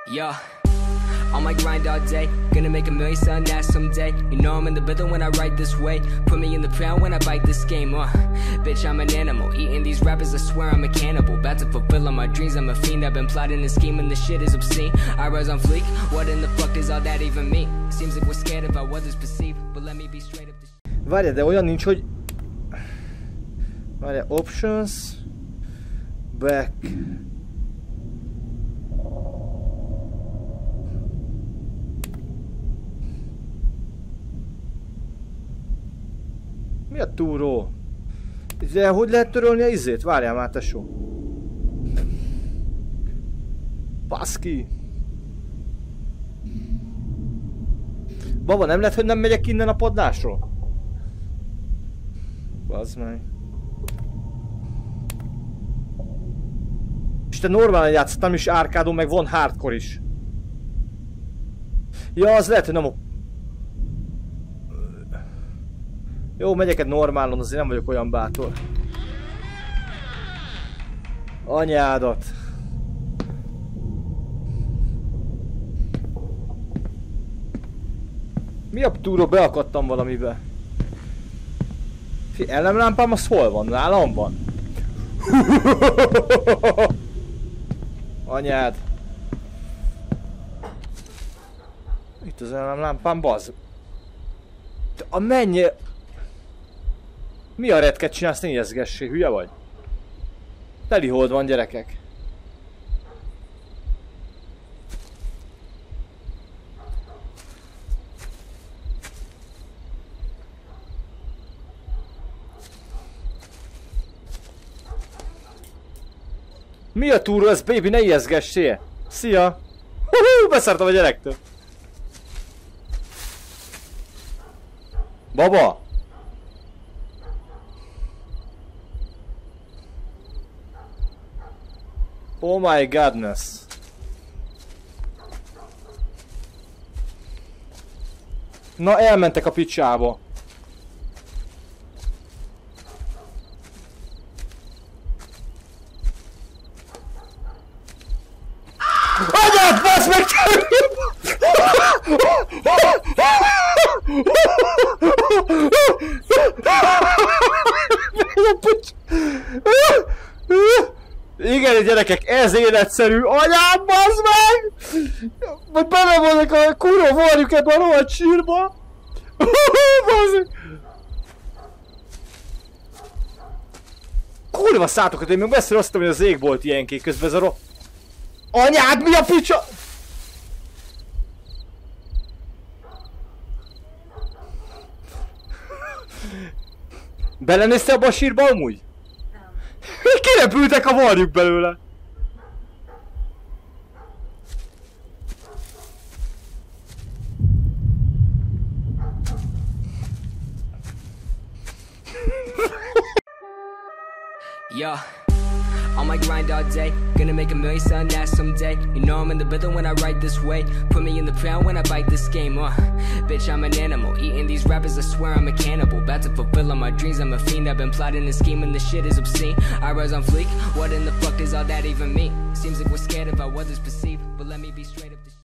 Yeah, on my grind all day, gonna make a million selling that someday. You know I'm in the building when I write this way. Put me in the pound when I bite this game. Bitch, I'm an animal, eating these rappers, I swear I'm a cannibal. About to fulfill all my dreams, I'm a fiend. I've been plotting and scheming, this shit is obscene. I rise on fleek, what in the fuck does all that even mean? Seems like we're scared about what others perceive, but let me be straight up. Várj, de olyan nincs, hogy... Várj, options... Back... Mi a túró? De hogy lehet törölni a izét? Várjál már, tesó. Baszki. Baba, nem lehet, hogy nem megyek innen a padlásról? Bazd meg. És te normálan játszottam is árkádon, meg van hardcore is. Ja, az lehet, hogy nem a... Jó, megyek egy normálon, azért nem vagyok olyan bátor. Anyádat. Mi a túró? Beakadtam valamibe. Elemlámpám az hol van? Nálam van? Anyád. Itt az elemlámpám, bazd. A mennyi... Mi a retket csinálsz, ne ijeszgessé, hülye vagy? Teli hold van, gyerekek. Mi a túró ez, baby, ne ijeszgessél! Szia! Beszartam a gyerektől! Baba! Oh my godness! Na, elmentek a picsába! Anyád, bassz meg! Igen, gyerekek, ez életszerű! Anyám, bassz meg! Majd belemondok a kurva varjuk ebben a rohadt sírba! Kurva szátokat, én még messzire azt hogy az égbolt ilyenkék közben ez a Anyád, mi a picsa? Belenézte abba a sírba amúgy? Nem. Kirepültek a varjuk belőle. Yeah, on my grind all day, gonna make a million selling that someday. You know I'm in the building when I write this way. Put me in the pound when I bite this game. Bitch, I'm an animal, eating these rappers, I swear I'm a cannibal. About to fulfill all my dreams, I'm a fiend. I've been plotting and scheming, this shit is obscene. I rise on fleek, what in the fuck does all that even mean? Seems like we're scared about what others perceive, but let me be straight up.